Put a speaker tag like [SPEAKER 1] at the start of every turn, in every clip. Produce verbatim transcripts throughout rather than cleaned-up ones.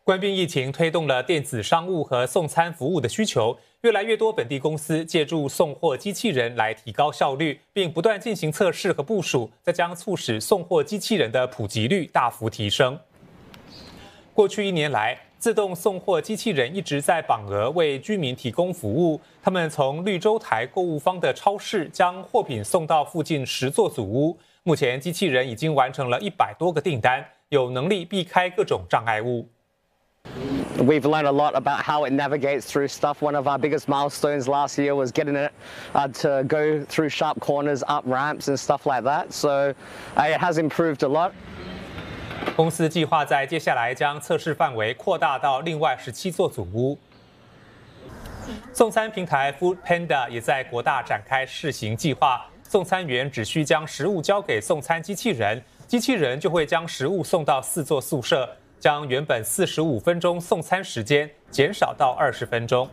[SPEAKER 1] 冠病疫情推动了电子商务和送餐服务的需求，越来越多本地公司借助送货机器人来提高效率，并不断进行测试和部署，这将促使送货机器人的普及率大幅提升。过去一年来，自动送货机器人一直在榜鹅为居民提供服务。他们从绿洲台购物坊的超市将货品送到附近十座祖屋。目前，机器人已经完成了一百多个订单，有能力避开各种障碍物。
[SPEAKER 2] We've learned a lot about how it navigates through stuff. One of our biggest milestones last year was getting it uh, to go through sharp corners, up ramps and stuff like that. So uh, it has improved a lot.
[SPEAKER 1] 公司计划在接下来将测试范围扩大到另外十七座祖屋。送餐平台 Food Panda 也在国大展开试行计划，送餐员只需将食物交给送餐机器人，机器人就会将食物送到四座宿舍。将原本四十五分钟送餐时间减少到二十分钟。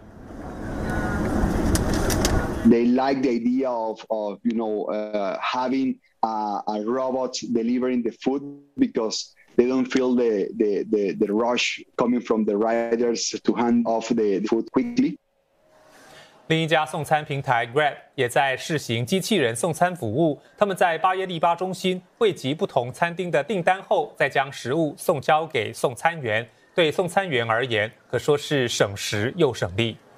[SPEAKER 3] They like the idea of, of you know, uh, having a, a robot delivering the food because they don't feel the, the, the, the rush coming from the riders to hand off the food quickly.
[SPEAKER 1] 另一家送餐平台 Grab 也在试行机器人送餐服务。他们在巴耶利巴中心汇集不同餐厅的订单后，再将食物送交给送餐员。对送餐员而言，可说是省时又省力。